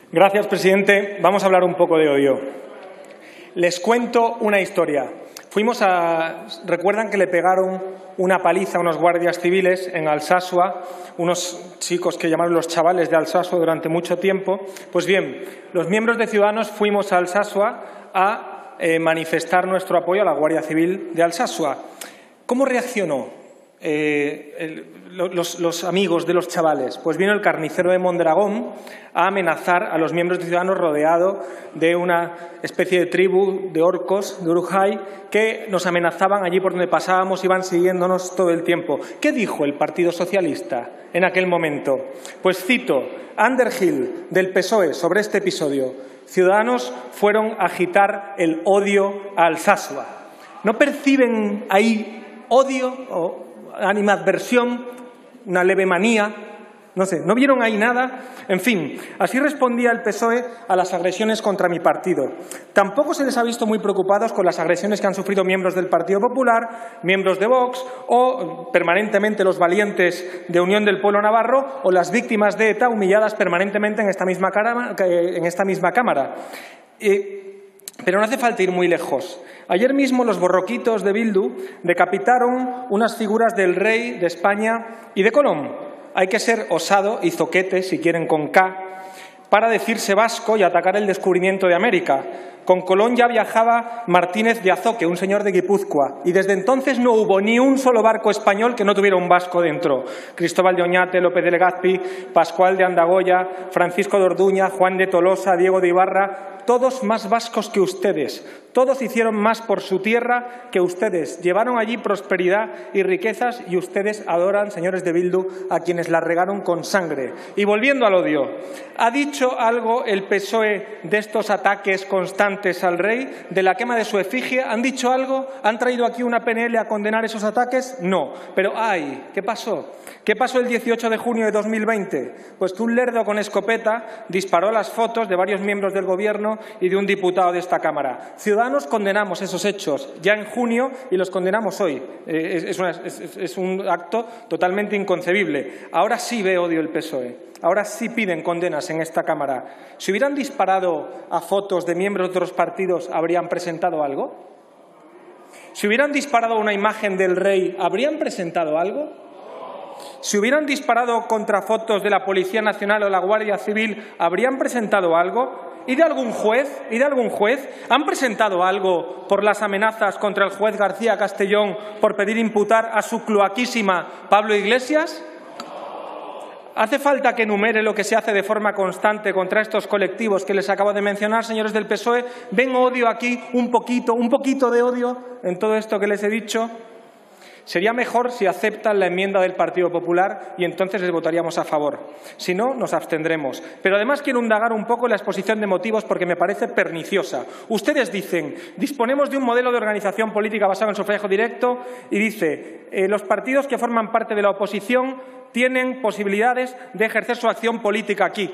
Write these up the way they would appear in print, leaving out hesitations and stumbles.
Gracias, presidente. Vamos a hablar un poco de odio. Les cuento una historia. Recuerdan que le pegaron una paliza a unos guardias civiles en Alsasua, unos chicos que llamaron los chavales de Alsasua durante mucho tiempo. Pues bien, los miembros de Ciudadanos fuimos a Alsasua a manifestar nuestro apoyo a la Guardia Civil de Alsasua. ¿Cómo reaccionó los amigos de los chavales? Pues vino el carnicero de Mondragón a amenazar a los miembros de Ciudadanos, rodeado de una especie de tribu de orcos de Urujai que nos amenazaban allí por donde pasábamos, iban siguiéndonos todo el tiempo. ¿Qué dijo el Partido Socialista en aquel momento? Pues cito Underhill del PSOE sobre este episodio: Ciudadanos fueron a agitar el odio a Alsasua. ¿No perciben ahí odio o animadversión, una leve manía? No sé, ¿no vieron ahí nada? En fin, así respondía el PSOE a las agresiones contra mi partido. Tampoco se les ha visto muy preocupados con las agresiones que han sufrido miembros del Partido Popular, miembros de Vox o permanentemente los valientes de Unión del Pueblo Navarro o las víctimas de ETA humilladas permanentemente en esta misma Cámara. Pero no hace falta ir muy lejos. Ayer mismo los borroquitos de Bildu decapitaron unas figuras del rey de España y de Colón. Hay que ser osado y zoquete, si quieren con K, para decirse vasco y atacar el descubrimiento de América. Con Colón ya viajaba Martínez de Azoque, un señor de Guipúzcoa, y desde entonces no hubo ni un solo barco español que no tuviera un vasco dentro. Cristóbal de Oñate, López de Legazpi, Pascual de Andagoya, Francisco de Orduña, Juan de Tolosa, Diego de Ibarra, todos más vascos que ustedes. Todos hicieron más por su tierra que ustedes. Llevaron allí prosperidad y riquezas y ustedes adoran, señores de Bildu, a quienes la regaron con sangre. Y volviendo al odio, ¿ha dicho algo el PSOE de estos ataques constantes al rey, de la quema de su efigie? ¿Han dicho algo? ¿Han traído aquí una PNL a condenar esos ataques? No. Pero ¡ay! ¿Qué pasó? ¿Qué pasó el 18 de junio de 2020? Pues que un lerdo con escopeta disparó las fotos de varios miembros del Gobierno y de un diputado de esta Cámara. Ciudadanos condenamos esos hechos ya en junio y los condenamos hoy. Es un acto totalmente inconcebible. Ahora sí ve odio el PSOE. Ahora sí piden condenas en esta Cámara. Si hubieran disparado a fotos de miembros de otros partidos, ¿habrían presentado algo? Si hubieran disparado a una imagen del rey, ¿habrían presentado algo? Si hubieran disparado contra fotos de la Policía Nacional o la Guardia Civil, ¿habrían presentado algo? ¿Y de algún juez? ¿Y de algún juez? ¿Han presentado algo por las amenazas contra el juez García Castellón por pedir imputar a su cloaquísima Pablo Iglesias? ¿Hace falta que enumere lo que se hace de forma constante contra estos colectivos que les acabo de mencionar, señores del PSOE? ¿Ven odio aquí? Un poquito de odio en todo esto que les he dicho. Sería mejor si aceptan la enmienda del Partido Popular y entonces les votaríamos a favor. Si no, nos abstendremos. Pero además quiero indagar un poco en la exposición de motivos porque me parece perniciosa. Ustedes dicen, disponemos de un modelo de organización política basado en sufragio directo y dice, los partidos que forman parte de la oposición tienen posibilidades de ejercer su acción política aquí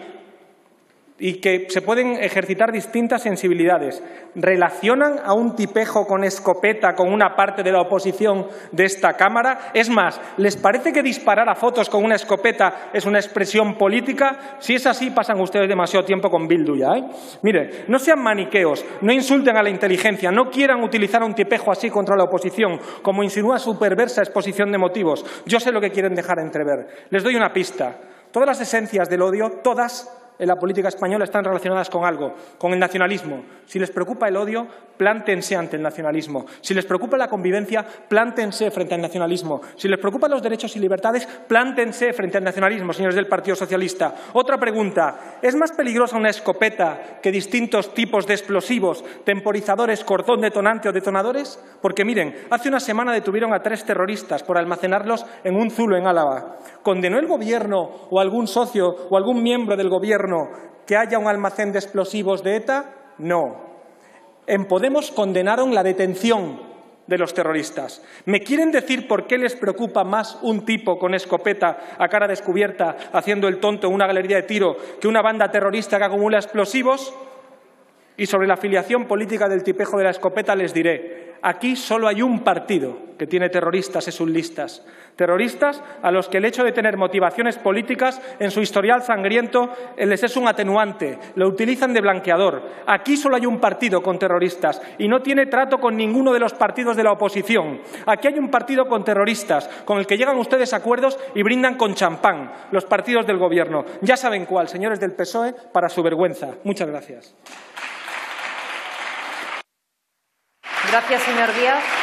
y que se pueden ejercitar distintas sensibilidades. ¿Relacionan a un tipejo con escopeta con una parte de la oposición de esta Cámara? Es más, ¿les parece que disparar a fotos con una escopeta es una expresión política? Si es así, pasan ustedes demasiado tiempo con Bildu ya, ¿eh? Mire, no sean maniqueos, no insulten a la inteligencia, no quieran utilizar un tipejo así contra la oposición, como insinúa su perversa exposición de motivos. Yo sé lo que quieren dejar entrever. Les doy una pista. Todas las esencias del odio, todas, en la política española están relacionadas con algo, con el nacionalismo. Si les preocupa el odio, plántense ante el nacionalismo. Si les preocupa la convivencia, plántense frente al nacionalismo. Si les preocupan los derechos y libertades, plántense frente al nacionalismo, señores del Partido Socialista. Otra pregunta, ¿es más peligrosa una escopeta que distintos tipos de explosivos, temporizadores, cordón detonante o detonadores? Porque miren, hace una semana detuvieron a 3 terroristas por almacenarlos en un zulo en Álava. ¿Condenó el Gobierno o algún socio o algún miembro del Gobierno que haya un almacén de explosivos de ETA? No. En Podemos condenaron la detención de los terroristas. ¿Me quieren decir por qué les preocupa más un tipo con escopeta a cara descubierta haciendo el tonto en una galería de tiro que una banda terrorista que acumula explosivos? Y sobre la afiliación política del tipejo de la escopeta les diré, Aquí solo hay un partido que tiene terroristas en sus listas. Terroristas a los que el hecho de tener motivaciones políticas en su historial sangriento les es un atenuante, lo utilizan de blanqueador. Aquí solo hay un partido con terroristas y no tiene trato con ninguno de los partidos de la oposición. Aquí hay un partido con terroristas, con el que llegan ustedes a acuerdos y brindan con champán, los partidos del Gobierno. Ya saben cuál, señores del PSOE, para su vergüenza. Muchas gracias. Gracias, señor Díaz.